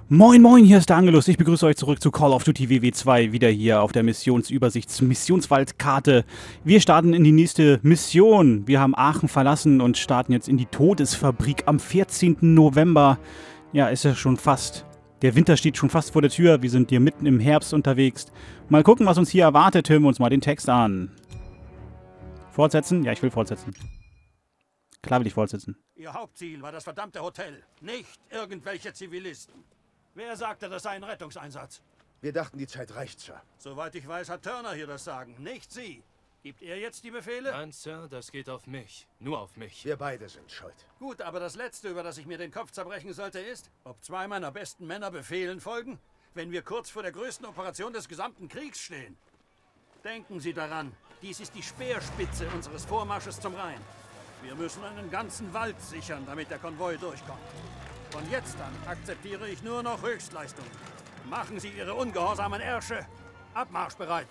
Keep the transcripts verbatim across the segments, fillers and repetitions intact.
Moin moin, hier ist der Angelus. Ich begrüße euch zurück zu Call of Duty W W zwei, wieder hier auf der Missionsübersichts-Missionswaldkarte. Wir starten in die nächste Mission. Wir haben Aachen verlassen und starten jetzt in die Todesfabrik am vierzehnten November. Ja, ist ja schon fast. Der Winter steht schon fast vor der Tür. Wir sind hier mitten im Herbst unterwegs. Mal gucken, was uns hier erwartet. Hören wir uns mal den Text an. Fortsetzen? Ja, ich will fortsetzen. Klar will ich fortsetzen. Ihr Hauptziel war das verdammte Hotel, nicht irgendwelche Zivilisten. Wer sagte, das sei ein Rettungseinsatz? Wir dachten, die Zeit reicht, Sir. Soweit ich weiß, hat Turner hier das Sagen, nicht Sie. Gibt er jetzt die Befehle? Nein, Sir, das geht auf mich. Nur auf mich. Wir beide sind schuld. Gut, aber das Letzte, über das ich mir den Kopf zerbrechen sollte, ist, ob zwei meiner besten Männer Befehlen folgen, wenn wir kurz vor der größten Operation des gesamten Kriegs stehen. Denken Sie daran, dies ist die Speerspitze unseres Vormarsches zum Rhein. Wir müssen einen ganzen Wald sichern, damit der Konvoi durchkommt. Von jetzt an akzeptiere ich nur noch Höchstleistungen. Machen Sie Ihre ungehorsamen Ärsche abmarschbereit.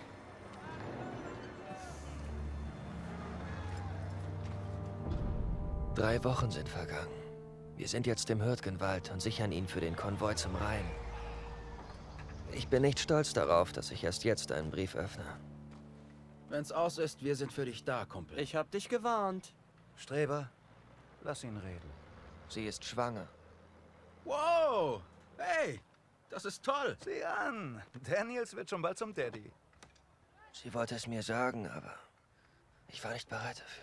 Drei Wochen sind vergangen. Wir sind jetzt im Hürtgenwald und sichern ihn für den Konvoi zum Rhein. Ich bin nicht stolz darauf, dass ich erst jetzt einen Brief öffne. Wenn's aus ist, wir sind für dich da, Kumpel. Ich hab dich gewarnt. Streber, lass ihn reden. Sie ist schwanger. Wow! Hey, das ist toll. Sieh an, Daniels wird schon bald zum Daddy. Sie wollte es mir sagen, aber ich war nicht bereit dafür.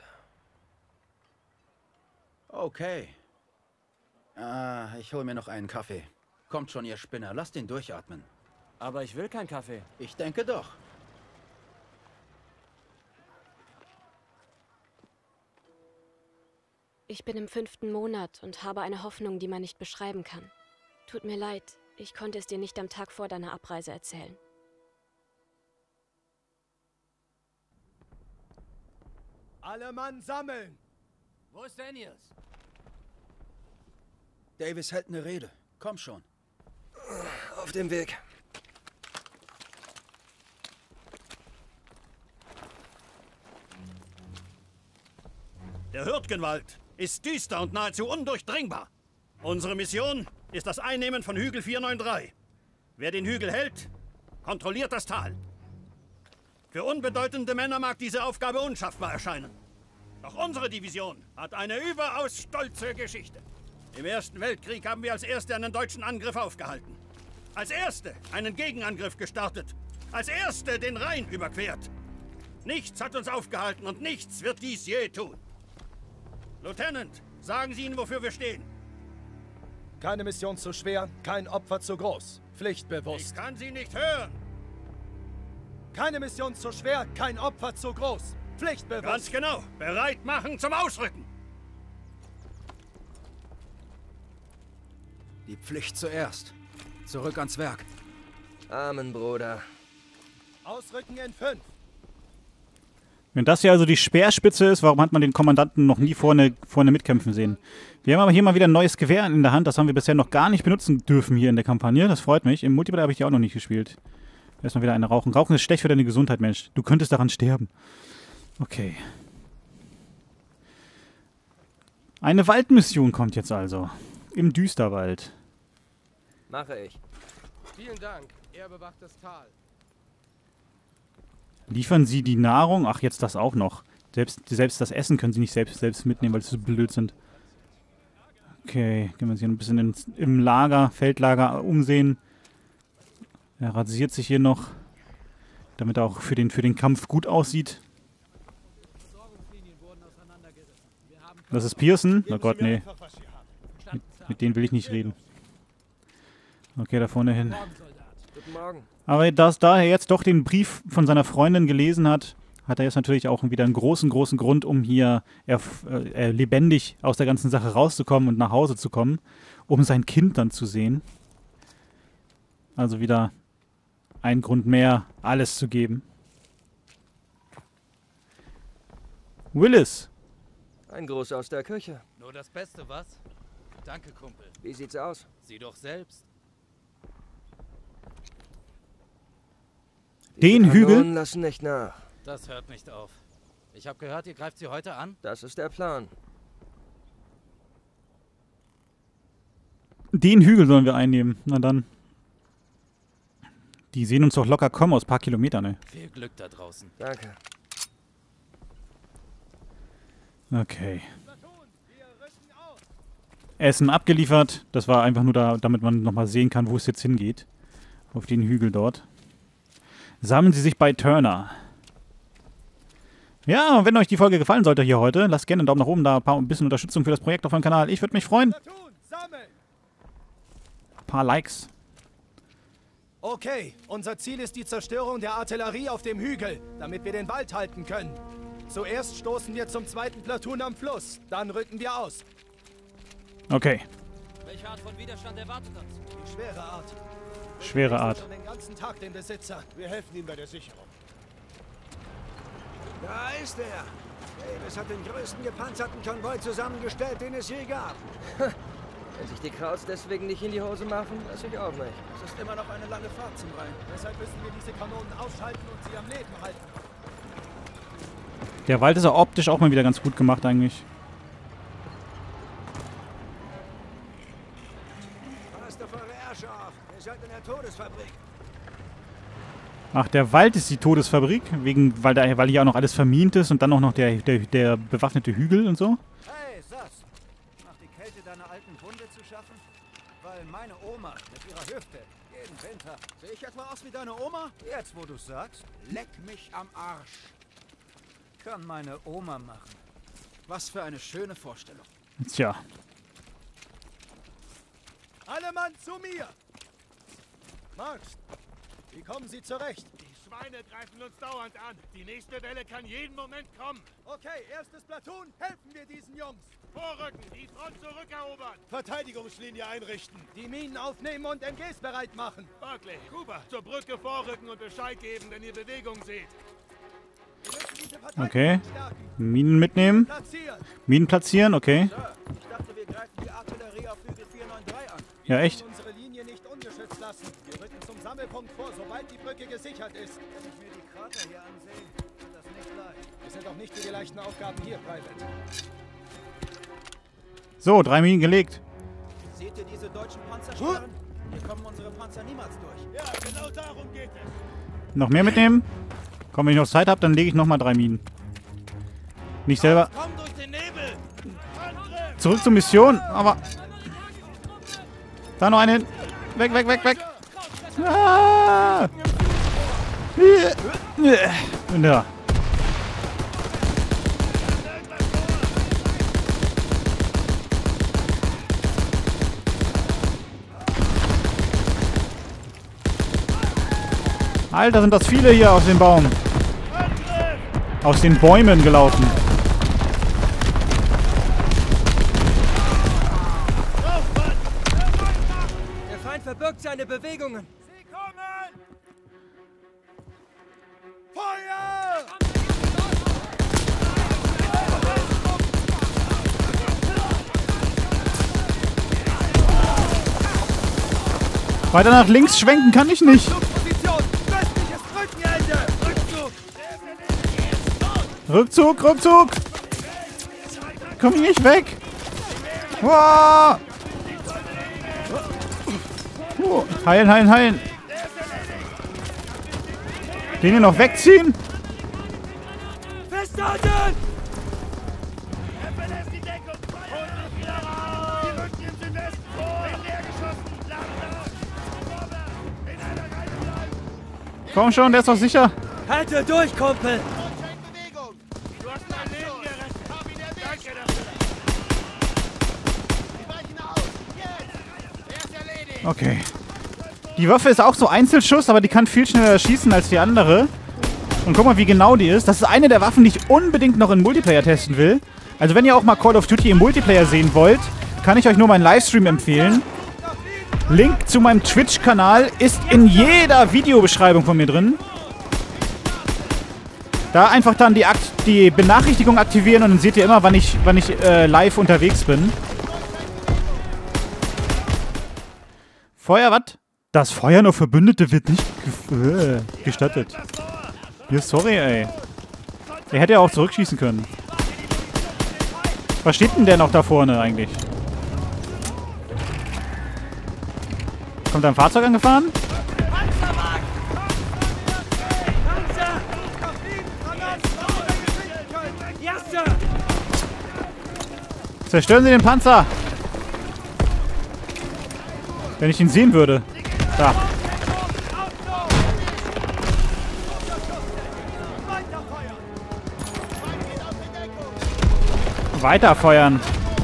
Okay. Ah, ich hol mir noch einen Kaffee. Kommt schon, ihr Spinner, lasst ihn durchatmen. Aber ich will keinen Kaffee. Ich denke doch. Ich bin im fünften Monat und habe eine Hoffnung, die man nicht beschreiben kann. Tut mir leid, ich konnte es dir nicht am Tag vor deiner Abreise erzählen. Alle Mann sammeln! Wo ist Daniels? Davis hält eine Rede. Komm schon. Auf dem Weg. Der Hürtgenwald ist düster und nahezu undurchdringbar. Unsere Mission ist das Einnehmen von Hügel vier neun drei. Wer den Hügel hält, kontrolliert das Tal. Für unbedeutende Männer mag diese Aufgabe unschaffbar erscheinen. Doch unsere Division hat eine überaus stolze Geschichte. Im Ersten Weltkrieg haben wir als Erste einen deutschen Angriff aufgehalten. Als Erste einen Gegenangriff gestartet. Als Erste den Rhein überquert. Nichts hat uns aufgehalten und nichts wird dies je tun. Lieutenant, sagen Sie ihnen, wofür wir stehen. Keine Mission zu schwer, kein Opfer zu groß. Pflichtbewusst. Ich kann Sie nicht hören. Keine Mission zu schwer, kein Opfer zu groß. Pflichtbewusst. Ganz genau. Bereit machen zum Ausrücken. Die Pflicht zuerst. Zurück ans Werk. Amen, Bruder. Ausrücken in fünf. Wenn das hier also die Speerspitze ist, warum hat man den Kommandanten noch nie vorne, vorne mitkämpfen sehen? Wir haben aber hier mal wieder ein neues Gewehr in der Hand. Das haben wir bisher noch gar nicht benutzen dürfen hier in der Kampagne. Das freut mich. Im Multiplayer habe ich die auch noch nicht gespielt. Erstmal wieder eine rauchen. Rauchen ist schlecht für deine Gesundheit, Mensch. Du könntest daran sterben. Okay. Eine Waldmission kommt jetzt also. Im Düsterwald. Mache ich. Vielen Dank. Er bewacht das Tal. Liefern Sie die Nahrung? Ach, jetzt das auch noch. Selbst, selbst das Essen können Sie nicht selbst, selbst mitnehmen, weil Sie so blöd sind. Okay, gehen wir uns hier ein bisschen ins, im Lager, Feldlager umsehen. Er rasiert sich hier noch, damit er auch für den, für den Kampf gut aussieht. Das ist Pearson? Oh Gott, nee. Mit, mit denen will ich nicht reden. Okay, da vorne hin. Guten Morgen. Aber dass, da er jetzt doch den Brief von seiner Freundin gelesen hat, hat er jetzt natürlich auch wieder einen großen, großen Grund, um hier äh, äh, lebendig aus der ganzen Sache rauszukommen und nach Hause zu kommen, um sein Kind dann zu sehen. Also wieder ein Grund mehr, alles zu geben. Willis! Ein Gruß aus der Küche. Nur das Beste, was? Danke, Kumpel. Wie sieht's aus? Sieh doch selbst. Den Die Hügel? Kanonen lassen nicht nach. Das hört nicht auf. Ich habe gehört, ihr greift sie heute an. Das ist der Plan. Den Hügel sollen wir einnehmen. Na dann. Die sehen uns doch locker kommen aus ein paar Kilometern, ne? Viel Glück da draußen. Danke. Okay. Essen abgeliefert. Das war einfach nur da, damit man nochmal sehen kann, wo es jetzt hingeht. Auf den Hügel dort. Sammeln Sie sich bei Turner. Ja, und wenn euch die Folge gefallen sollte hier heute, lasst gerne einen Daumen nach oben da, ein, paar, ein bisschen Unterstützung für das Projekt auf meinem Kanal. Ich würde mich freuen. Ein paar Likes. Okay, unser Ziel ist die Zerstörung der Artillerie auf dem Hügel, damit wir den Wald halten können. Zuerst stoßen wir zum zweiten Platoon am Fluss, dann rücken wir aus. Okay. Welche Art von Widerstand erwartet uns? Die schwere Art. Schwere Art. Schon den ganzen Tag den Besitzer. Wir helfen ihm bei der Sicherung. Da ist er. Davis hat den größten gepanzerten Konvoi zusammengestellt, den es je gab. Wenn sich die Krauts deswegen nicht in die Hose machen, weiß ich auch nicht. Es ist immer noch eine lange Fahrt zum Rhein. Deshalb müssen wir diese Kanonen ausschalten und sie am Leben halten. Der Wald ist ja optisch auch mal wieder ganz gut gemacht eigentlich. Passt auf eure Ärsche auf. Ihr seid in der Todesfabrik. Ach, der Wald ist die Todesfabrik, wegen, weil, da, weil hier auch noch alles vermint ist und dann auch noch der, der, der bewaffnete Hügel und so. Hey, Sass. Macht die Kälte deiner alten Wunde zu schaffen? Weil meine Oma mit ihrer Hüfte jeden Winter... Sehe ich etwa aus wie deine Oma? Jetzt, wo du's sagst, leck mich am Arsch. Kann meine Oma machen. Was für eine schöne Vorstellung. Tja. Alle Mann zu mir! Marx, wie kommen Sie zurecht? Die Schweine greifen uns dauernd an. Die nächste Welle kann jeden Moment kommen. Okay, erstes Platoon, helfen wir diesen Jungs. Vorrücken, die Front zurückerobern. Verteidigungslinie einrichten. Die Minen aufnehmen und M Gs bereit machen. Barclay, Cooper, zur Brücke vorrücken und Bescheid geben, wenn ihr Bewegung seht. Wir müssen diese Verteidigung Okay. stärken. Minen mitnehmen. Platzieren. Minen platzieren, okay. Sir, ich dachte, wir greifen die Artillerie auf Hügel vier neun drei an. Ja, echt? Unsere Linie nicht ungeschützt lassen. Wir rücken zum Sammelpunkt vor, sobald die Brücke gesichert ist. Wenn ich mir die Krater hier ansehe, ist das nicht leicht. Wir sind auch nicht für die leichten Aufgaben hier, Private. So, drei Minen gelegt. Seht ihr diese deutschen Panzersperren? Hier kommen unsere Panzer niemals durch. Ja, genau darum geht es. Noch mehr mitnehmen. Komm, wenn ich noch Zeit habe, dann lege ich nochmal drei Minen. Nicht selber. Komm durch den Nebel. Angriff. Zurück zur Mission, aber... Da noch einen hin. Weg, weg, weg, weg. Ah! Ja. Alter, sind das viele hier aus dem Baum. Aus den Bäumen gelaufen. Der Feind verbirgt seine Bewegungen. Sie kommen. Feuer! Weiter nach links schwenken kann ich nicht. Position! Westliches Brückenende! Rückzug, Rückzug. Komm ich nicht weg. Wow. Oh, heilen, heilen, heilen. Den hier noch wegziehen. Festhalten! Er verlässt die Deckung. Holt sich wieder raus. Wir rücken im Südwesten vor. In leer geschossen. Langsam. Vorwärts. In einer Reihe bleiben. Komm schon, der ist doch sicher. Halte durch, Kumpel! Du hast dein Leben gerettet. Danke dafür. Die weichen aus. Jetzt. Er ist erledigt. Okay. Die Waffe ist auch so Einzelschuss, aber die kann viel schneller schießen als die andere. Und guck mal, wie genau die ist. Das ist eine der Waffen, die ich unbedingt noch in Multiplayer testen will. Also wenn ihr auch mal Call of Duty im Multiplayer sehen wollt, kann ich euch nur meinen Livestream empfehlen. Link zu meinem Twitch-Kanal ist in jeder Videobeschreibung von mir drin. Da einfach dann die, Akt die Benachrichtigung aktivieren und dann seht ihr immer, wann ich, wann ich äh, live unterwegs bin. Feuer, was? Das Feuern auf Verbündete wird nicht ge äh, gestattet. Ja, sorry, ey. Er hätte ja auch zurückschießen können. Was steht denn der noch da vorne eigentlich? Kommt da ein Fahrzeug angefahren? Zerstören Sie den Panzer! Wenn ich ihn sehen würde. Da. Weiterfeuern.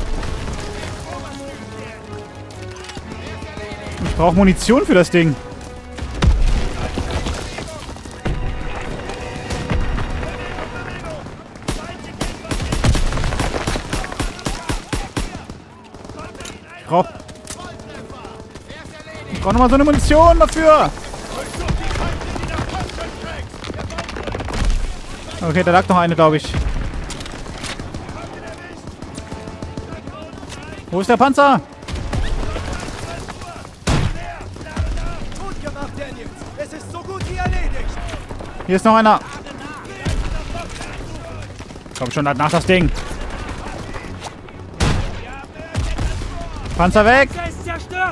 Ich brauche Munition für das Ding. Ich brauche ich brauch nochmal so eine Munition dafür. Okay, da lag noch eine, glaube ich. Wo ist der Panzer? Gut gemacht, Daniels. Es ist so gut wie erledigt. Hier ist noch einer. Komm schon, nach das Ding. Panzer weg. Er ist zerstört.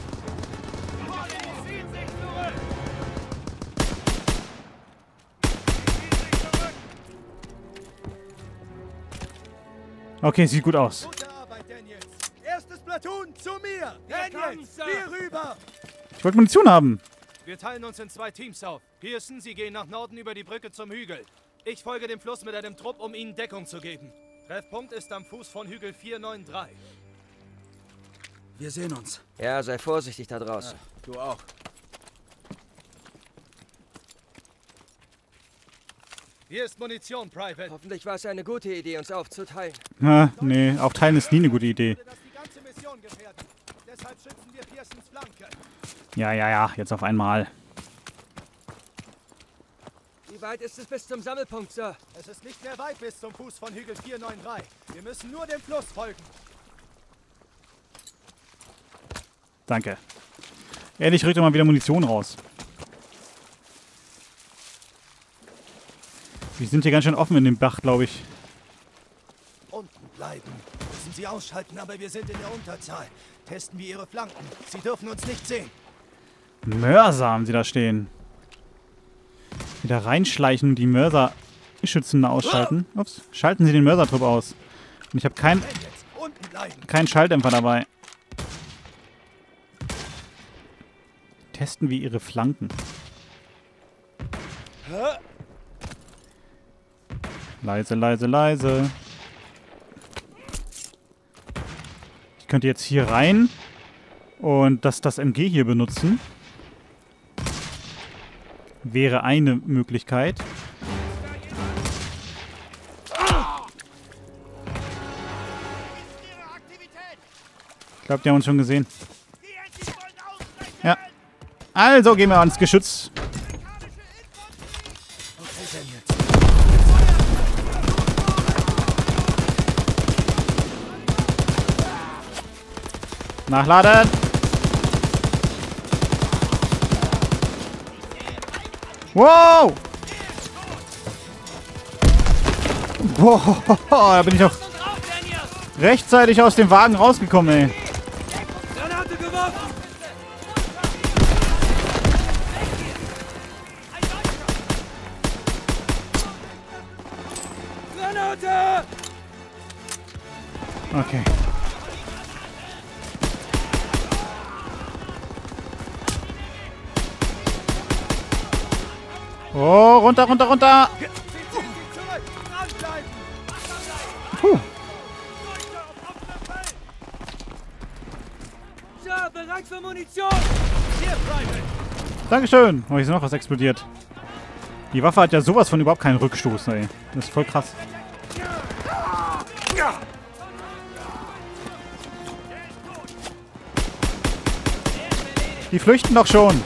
Okay, sieht gut aus. Gute Arbeit, Daniels. Erstes Platoon zu mir. Daniels, hier rüber. Ich wollte Munition haben. Wir teilen uns in zwei Teams auf. Pearson, Sie gehen nach Norden über die Brücke zum Hügel. Ich folge dem Fluss mit einem Trupp, um Ihnen Deckung zu geben. Treffpunkt ist am Fuß von Hügel vier neun drei. Wir sehen uns. Ja, sei vorsichtig da draußen. Ja, du auch. Hier ist Munition, Private. Hoffentlich war es eine gute Idee, uns aufzuteilen. Ah, nee, aufteilen ist nie eine gute Idee. Das die ganze Mission gefährden. Deshalb schützen wir Pearsons Flanke. Ja, ja, ja, jetzt auf einmal. Wie weit ist es bis zum Sammelpunkt, Sir? Es ist nicht mehr weit bis zum Fuß von Hügel vier neun drei. Wir müssen nur dem Fluss folgen. Danke. Ehrlich, rückt doch mal wieder Munition raus. Wir sind hier ganz schön offen in dem Bach, glaube ich. Unten bleiben. Müssen Sie ausschalten, aber wir sind in der Unterzahl. Testen wir Ihre Flanken. Sie dürfen uns nicht sehen. Mörser haben sie da stehen. Wieder reinschleichen und die Mörser-Schützen ausschalten. Ups. Schalten Sie den Mörsertrupp aus. Und ich habe keinen kein Schalldämpfer dabei. Testen wir ihre Flanken. Leise, leise, leise. Ich könnte jetzt hier rein und das, das M G hier benutzen. Wäre eine Möglichkeit. Ich glaube, die haben uns schon gesehen. Ja. Also gehen wir ans Geschütz. Nachladen. Wow. Wow, da bin ich auch rechtzeitig aus dem Wagen rausgekommen, ey. Granate geworfen. Granate! Okay. Oh, runter, runter, runter! Puh. Ja, bereit für Munition! Hier, Private! Dankeschön! Oh, hier ist noch was explodiert. Die Waffe hat ja sowas von überhaupt keinen Rückstoß, ey. Das ist voll krass. Die flüchten doch schon!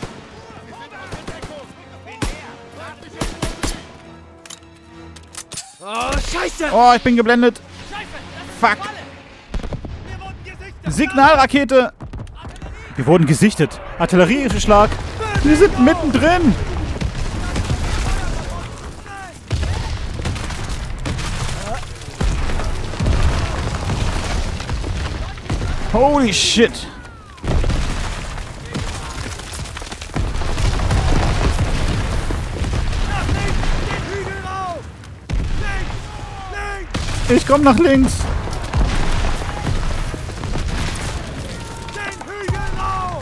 Oh, Scheiße! Oh, ich bin geblendet! Fuck! Signalrakete! Wir wurden gesichtet. Artillerieschlag. Wir sind mittendrin. Holy shit. Ich komm nach links. Den Hügel rauf!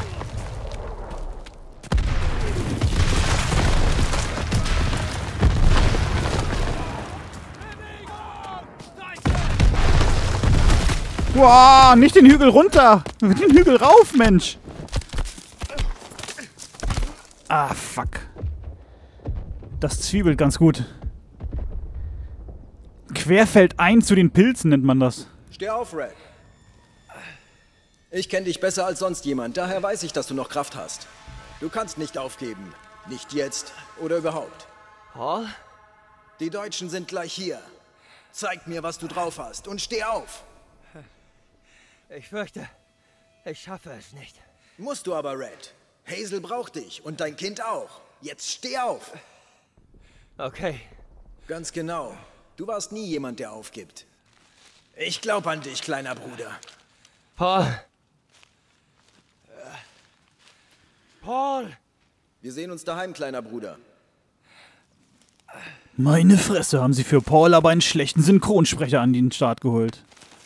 Wow, nicht den Hügel runter. Den Hügel rauf, Mensch. Ah, fuck. Das zwiebelt ganz gut. Querfeldein zu den Pilzen nennt man das. Steh auf, Red. Ich kenne dich besser als sonst jemand, daher weiß ich, dass du noch Kraft hast. Du kannst nicht aufgeben. Nicht jetzt oder überhaupt. Paul? Die Deutschen sind gleich hier. Zeig mir, was du drauf hast und steh auf. Ich fürchte, ich schaffe es nicht. Musst du aber, Red. Hazel braucht dich und dein Kind auch. Jetzt steh auf. Okay. Ganz genau. Du warst nie jemand, der aufgibt. Ich glaub an dich, kleiner Bruder. Paul. Paul. Wir sehen uns daheim, kleiner Bruder. Meine Fresse, haben sie für Paul aber einen schlechten Synchronsprecher an den Start geholt.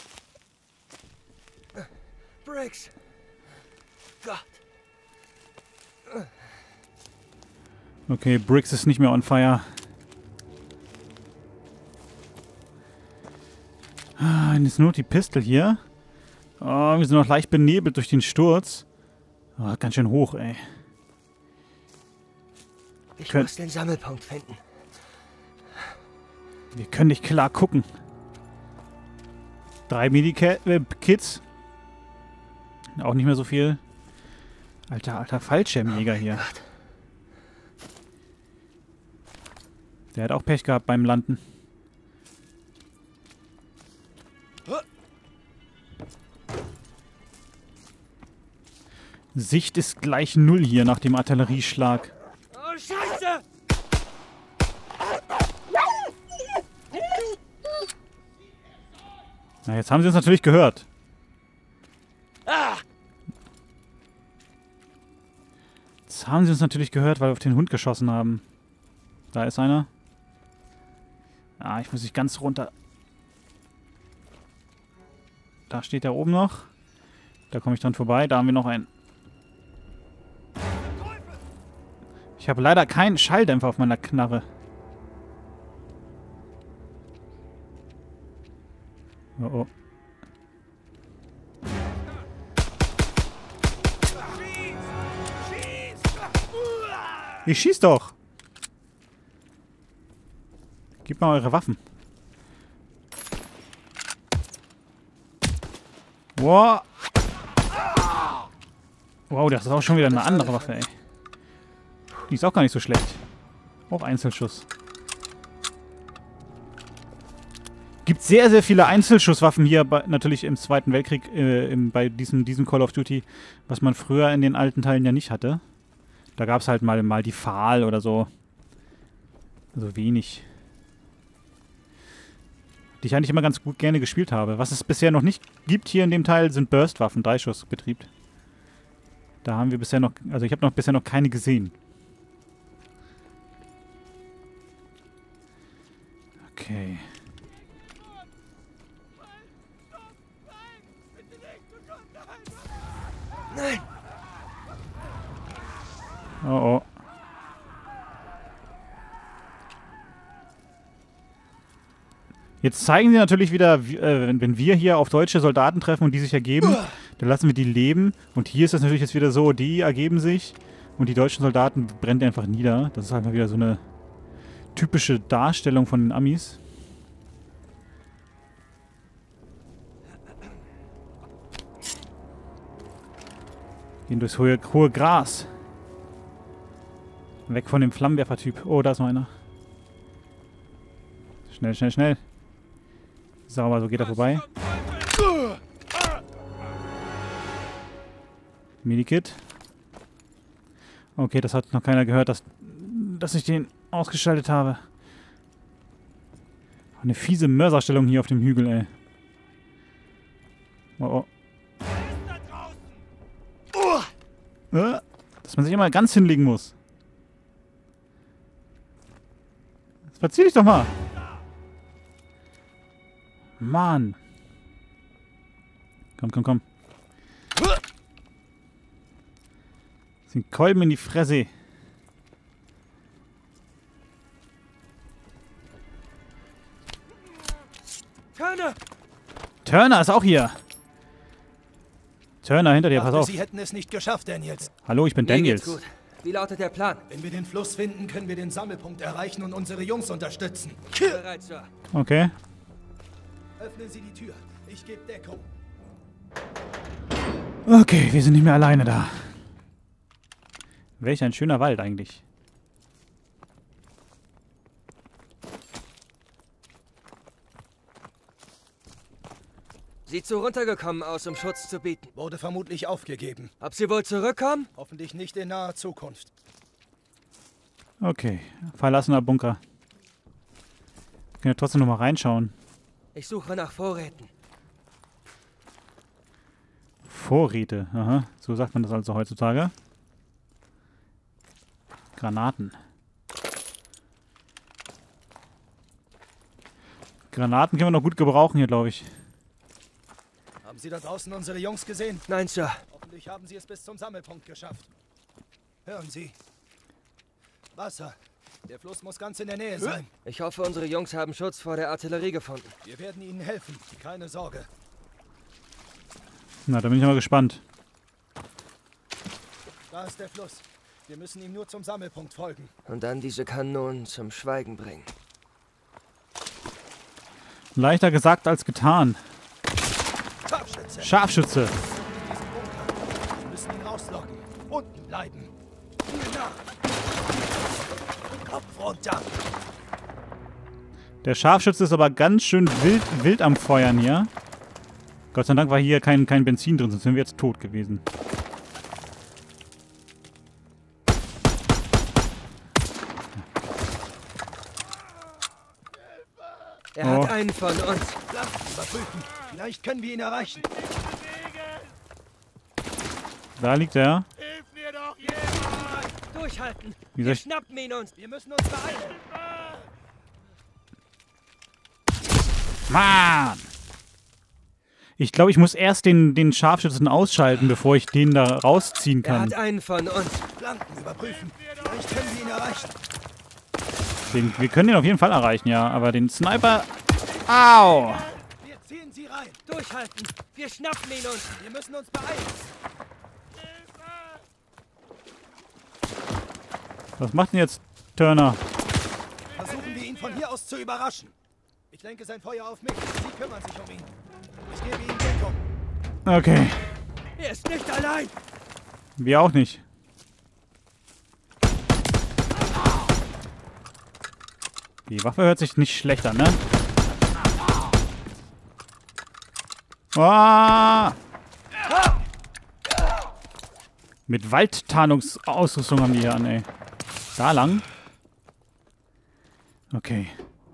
Briggs. Gott. Okay, Briggs ist nicht mehr on fire. Ah, jetzt nur die Pistole hier. Oh, wir sind noch leicht benebelt durch den Sturz. Oh, ganz schön hoch, ey. Ich Kön muss den Sammelpunkt finden. Wir können nicht klar gucken. Drei Medikits. Auch nicht mehr so viel. Alter, alter Fallschirmjäger hier. Der hat auch Pech gehabt beim Landen. Sicht ist gleich null hier nach dem Artillerieschlag. Oh, Scheiße! Na, jetzt haben sie uns natürlich gehört. Ah! Jetzt haben sie uns natürlich gehört, weil wir auf den Hund geschossen haben. Da ist einer. Ah, ich muss nicht ganz runter. Da steht er oben noch. Da komme ich dann vorbei. Da haben wir noch einen. Ich habe leider keinen Schalldämpfer auf meiner Knarre. Oh oh. Ich schieß doch! Gebt mal eure Waffen. Wow. Wow, das ist auch schon wieder eine andere Waffe, ey. Die ist auch gar nicht so schlecht. Auch Einzelschuss. Gibt sehr, sehr viele Einzelschusswaffen hier, bei, natürlich im Zweiten Weltkrieg, äh, im, bei diesem, diesem Call of Duty, was man früher in den alten Teilen ja nicht hatte. Da gab es halt mal, mal die Pfahl oder so. Also wenig. Die ich eigentlich immer ganz gut gerne gespielt habe. Was es bisher noch nicht gibt hier in dem Teil, sind Burstwaffen, Dreischussbetrieb. Da haben wir bisher noch, also ich habe noch bisher noch keine gesehen. Okay. Nein! Oh oh. Jetzt zeigen sie natürlich wieder, wie, äh, wenn, wenn wir hier auf deutsche Soldaten treffen und die sich ergeben, dann lassen wir die leben. Und hier ist das natürlich jetzt wieder so, die ergeben sich und die deutschen Soldaten brennen einfach nieder. Das ist halt mal wieder so eine typische Darstellung von den Amis. Gehen durchs hohe, hohe Gras. Weg von dem Flammenwerfer-Typ. Oh, da ist noch einer. Schnell, schnell, schnell. Sauber, so geht er vorbei. Medikit. Okay, das hat noch keiner gehört, dass, dass ich den ausgeschaltet habe. Eine fiese Mörserstellung hier auf dem Hügel, ey. Oh, oh. Äh, dass man sich immer ganz hinlegen muss. Verzieh dich doch mal. Mann. Komm, komm, komm. Das sind Kolben in die Fresse. Turner! Turner ist auch hier. Turner, hinter dir, pass auf. Sie hätten es nicht geschafft, Daniels. Hallo, ich bin Daniels. Mir geht's gut. Wie lautet der Plan? Wenn wir den Fluss finden, können wir den Sammelpunkt erreichen und unsere Jungs unterstützen. Bereit, Sir. Okay. Öffnen Sie die Tür. Ich gebe Deckung. Okay, wir sind nicht mehr alleine da. Welch ein schöner Wald eigentlich. Sieht so runtergekommen aus, um Schutz zu bieten. Wurde vermutlich aufgegeben. Ob sie wohl zurückkommen? Hoffentlich nicht in naher Zukunft. Okay, verlassener Bunker. Wir können ja trotzdem noch mal reinschauen. Ich suche nach Vorräten. Vorräte, aha. So sagt man das also heutzutage. Granaten. Granaten können wir noch gut gebrauchen hier, glaube ich. Haben Sie da draußen unsere Jungs gesehen? Nein, Sir. Hoffentlich haben Sie es bis zum Sammelpunkt geschafft. Hören Sie. Wasser. Der Fluss muss ganz in der Nähe sein. Ich hoffe, unsere Jungs haben Schutz vor der Artillerie gefunden. Wir werden Ihnen helfen. Keine Sorge. Na, da bin ich mal gespannt. Da ist der Fluss. Wir müssen ihm nur zum Sammelpunkt folgen. Und dann diese Kanonen zum Schweigen bringen. Leichter gesagt als getan. Scharfschütze. Scharfschütze. Wir müssen ihn rauslocken. Unten bleiben. Viel nach. Kopf runter. Der Scharfschütze ist aber ganz schön wild, wild am Feuern hier. Gott sei Dank war hier kein, kein Benzin drin, sonst wären wir jetzt tot gewesen. Er Oh. hat einen von uns. Lasst uns überprüfen. Vielleicht können wir ihn erreichen. Da liegt er. Hilf mir doch jemand! Durchhalten. Wie soll Wir ich- schnappen ihn uns. Wir müssen uns beeilen. Mann! Ich glaube, ich muss erst den, den Scharfschützen ausschalten, bevor ich den da rausziehen Er kann. hat einen von uns. Flanken überprüfen. Vielleicht können wir ihn erreichen. Den, wir können den auf jeden Fall erreichen, ja. Aber den Sniper... Au! Wir ziehen sie rein. Durchhalten. Wir schnappen ihn uns. Wir müssen uns beeilen. Was macht denn jetzt Turner? Versuchen wir ihn von hier aus zu überraschen. Ich lenke sein Feuer auf mich. Sie kümmern sich um ihn. Ich gebe ihm Deckung. Okay. Er ist nicht allein. Wir auch nicht. Die Waffe hört sich nicht schlecht an, ne? Ah! Mit Waldtarnungsausrüstung haben die hier an, ey. Da lang? Okay.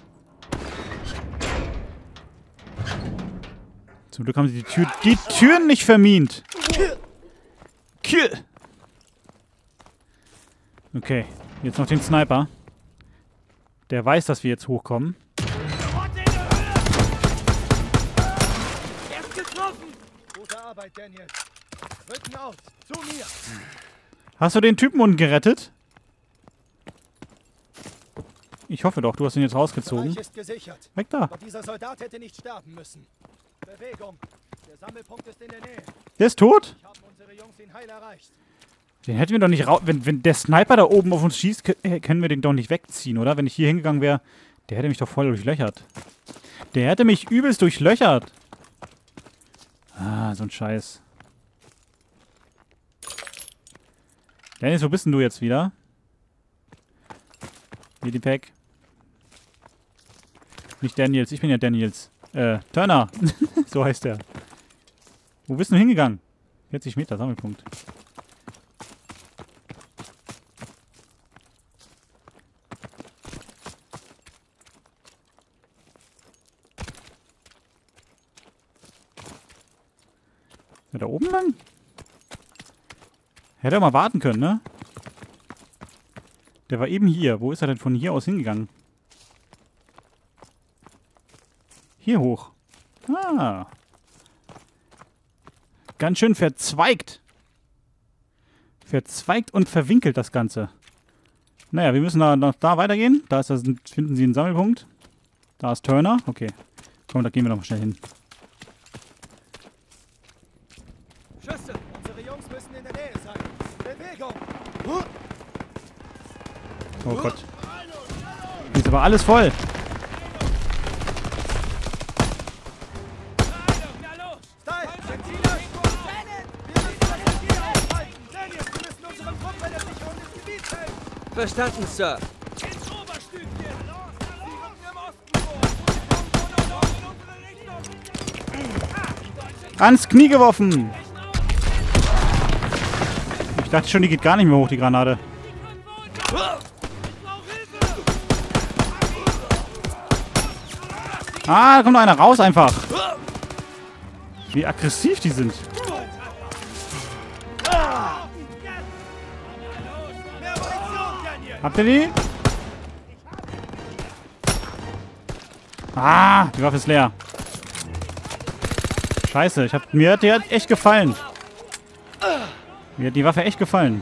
Zum Glück haben sie die Tür, die Türen nicht vermint. Kill. Okay, jetzt noch den Sniper. Der weiß, dass wir jetzt hochkommen. Er ist getroffen. Gute Arbeit, Daniel. Rücken aus. Zu mir. Hast du den Typen unten gerettet? Ich hoffe doch, du hast ihn jetzt rausgezogen. Bereich ist gesichert. Weg da. Aber dieser Soldat hätte nicht sterben müssen. Bewegung. Der Sammelpunkt ist in der Nähe. Der ist tot? Ich habe unsere Jungs ihn heil erreicht. Den hätten wir doch nicht raus... Wenn, wenn der Sniper da oben auf uns schießt, kö- können wir den doch nicht wegziehen, oder? Wenn ich hier hingegangen wäre, der hätte mich doch voll durchlöchert. Der hätte mich übelst durchlöchert. Ah, so ein Scheiß. Dennis, wo bist denn du jetzt wieder? Medipack. Nicht Daniels, ich bin ja Daniels. Äh, Turner. So heißt der. Wo bist du hingegangen? vierzig Meter, Sammelpunkt. Ja, da oben lang? Hätte er mal warten können, ne? Der war eben hier. Wo ist er denn von hier aus hingegangen? Hier hoch. Ah. Ganz schön verzweigt. Verzweigt und verwinkelt das Ganze. Naja, wir müssen da noch da weitergehen. Da ist das, finden Sie einen Sammelpunkt. Da ist Turner. Okay. Komm, da gehen wir noch mal schnell hin. Schüsse! Unsere Jungs müssen in der Nähe sein. Bewegung! Oh Gott. Hier ist aber alles voll. Verstanden, Sir. Ans Knie geworfen. Ich dachte schon, die geht gar nicht mehr hoch, die Granate. Ah, da kommt noch einer raus einfach. Wie aggressiv die sind. Habt ihr die? Ah, die Waffe ist leer. Scheiße, ich hab, mir hat die hat echt gefallen. Mir hat die Waffe echt gefallen.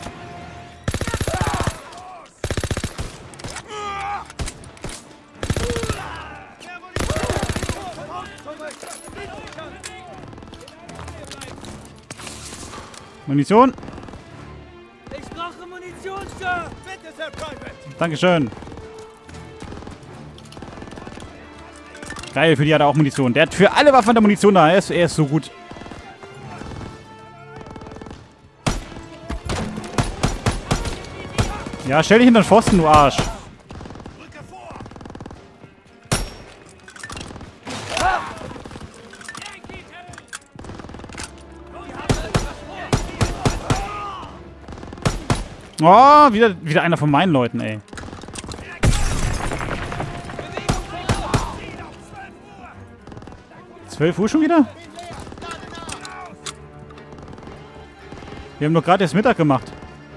Munition. Ich brauche Munition, Sir. Bitte, Sir Private. Dankeschön. Geil, für die hat er auch Munition. Der hat für alle Waffen der Munition da. Er ist, er ist so gut. Ja, stell dich hinter den Pfosten, du Arsch. Oh, wieder, wieder einer von meinen Leuten, ey. zwölf Uhr schon wieder? Wir haben doch gerade erst Mittag gemacht.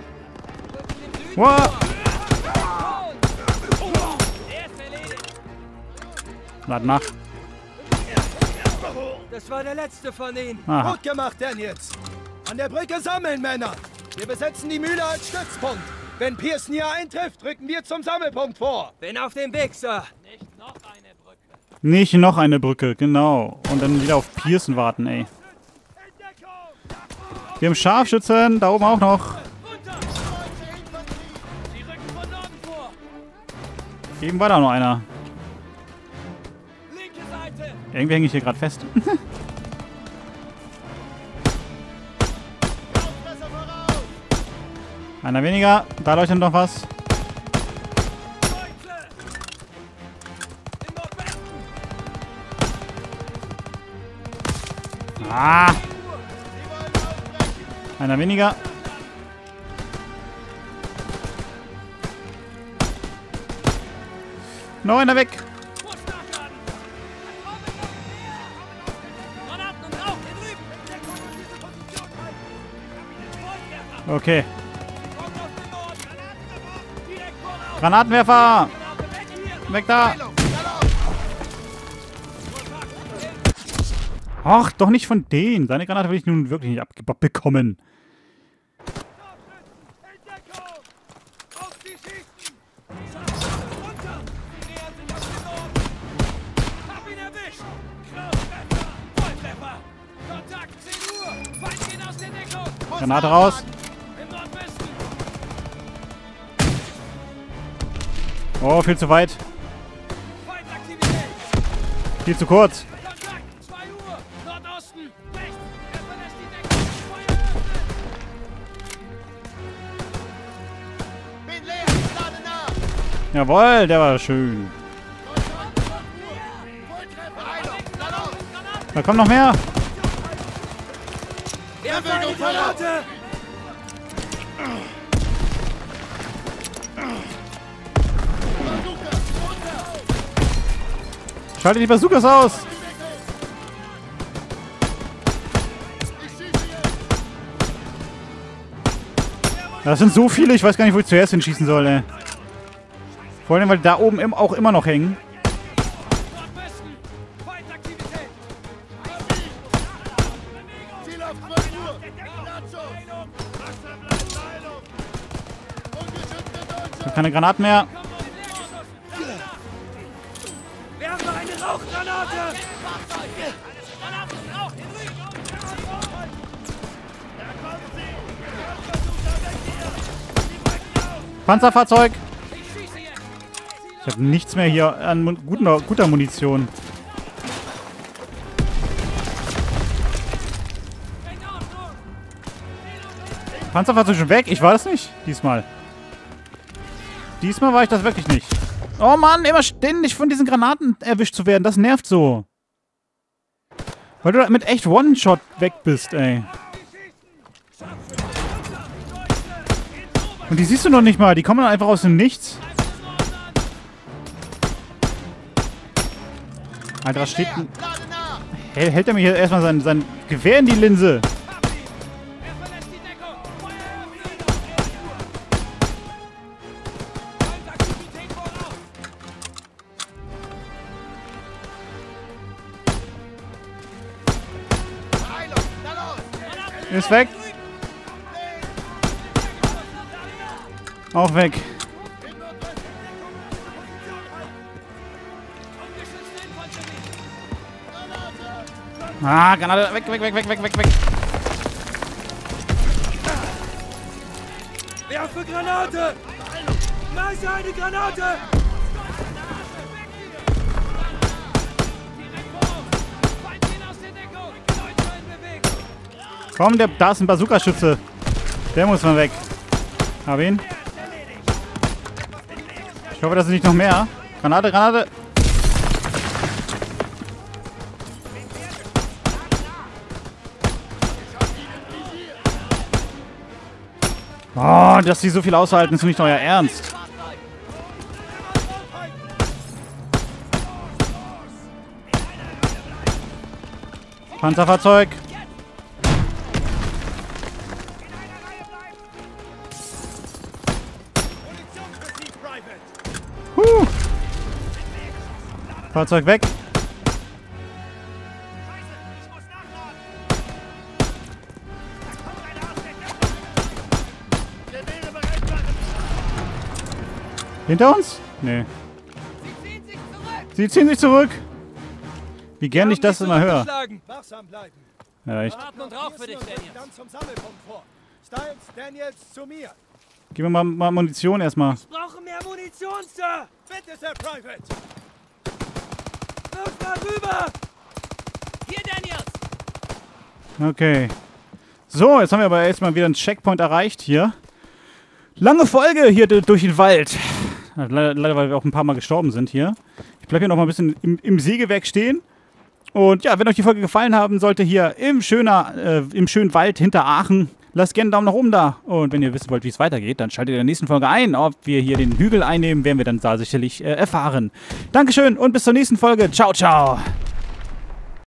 Wow. Lad nach. Das war der letzte von ihnen. Aha. Gut gemacht, Daniels. An der Brücke sammeln, Männer. Wir besetzen die Mühle als Stützpunkt. Wenn Pearson hier eintrifft, rücken wir zum Sammelpunkt vor. Bin auf dem Weg, Sir. Nicht noch eine Brücke. Nicht noch eine Brücke, genau. Und dann wieder auf Pearson warten, ey. Wir haben Scharfschützen, da oben auch noch. Eben war da noch einer. Irgendwie hänge ich hier gerade fest. Einer weniger. Da leuchtet noch was. Ah. Einer weniger. Noch einer weg. Okay. Granatenwerfer! Weg da! Ach, doch nicht von denen. Seine Granate will ich nun wirklich nicht abbekommen. Granate raus. Oh, viel zu weit. Viel zu kurz. Jawohl, der war schön. Da kommt noch mehr. Schalte die Bazookas aus! Das sind so viele, ich weiß gar nicht, wo ich zuerst hinschießen soll, ey. Vor allem, weil die da oben auch immer noch hängen. Ich habe keine Granaten mehr. Wir haben noch eine Rauchgranate! Panzerfahrzeug! Ich habe nichts mehr hier an mun guter, guter Munition. Panzerfahrzeug schon weg? Ich war das nicht. Diesmal. Diesmal war ich das wirklich nicht. Oh Mann, immer ständig von diesen Granaten erwischt zu werden. Das nervt so. Weil du mit echt One-Shot weg bist, ey. Und die siehst du noch nicht mal. Die kommen dann einfach aus dem Nichts. Alter, was steht denn? Hey, hält er mir hier erstmal sein, sein Gewehr in die Linse? Ist weg. Auch weg. Ah, Granate. Weg, weg, weg, weg, weg, weg, weg. Werfe Granate! Schmeiße eine Granate! Komm, der, da ist ein Bazooka-Schütze. Der muss mal weg. Hab ihn. Ich hoffe, das sind nicht noch mehr. Granate, Granate. Oh, dass die so viel aushalten, ist nicht euer Ernst. Panzerfahrzeug. Huh. Fahrzeug weg. Hinter uns? Nee. Sie ziehen sich zurück. Wie gern ich das immer höre. Ja, echt. Dann zum Sammelpunkt vor. Styles, Daniels, zu mir. Gib mir mal, mal Munition erstmal. Ich brauche mehr Munition, Sir! Bitte, Sir Private! Wirf mal rüber! Hier, Daniels! Okay. So, jetzt haben wir aber erstmal wieder einen Checkpoint erreicht hier. Lange Folge hier durch den Wald. Leider, leider, weil wir auch ein paar Mal gestorben sind hier. Ich bleibe hier noch mal ein bisschen im, im Sägewerk stehen. Und ja, wenn euch die Folge gefallen haben sollte, hier im, schöner, äh, im schönen Wald hinter Aachen, lasst gerne einen Daumen nach oben da. Und wenn ihr wissen wollt, wie es weitergeht, dann schaltet in der nächsten Folge ein. Ob wir hier den Hügel einnehmen, werden wir dann da sicherlich äh, erfahren. Dankeschön und bis zur nächsten Folge. Ciao, ciao.